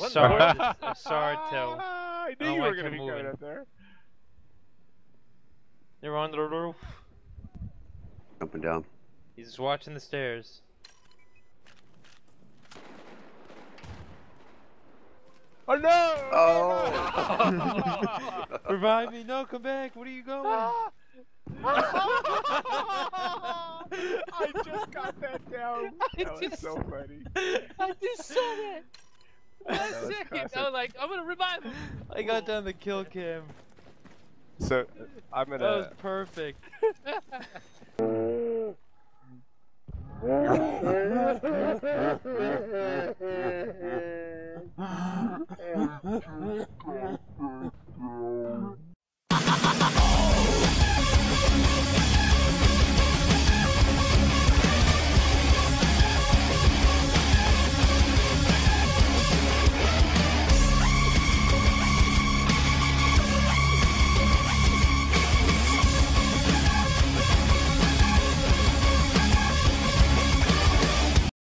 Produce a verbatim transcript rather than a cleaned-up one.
saw it. I saw it too. I knew I you were like gonna him be coming moving. up there. They're on the roof. Up and down. He's just watching the stairs. Oh no! Oh! Revive me! No, come back! What are you going? I just got that down. That was just- so funny. I just saw that. One That was second. classic. I was like, I'm gonna revive him. I got down the kill cam. So I'm That was gonna. perfect.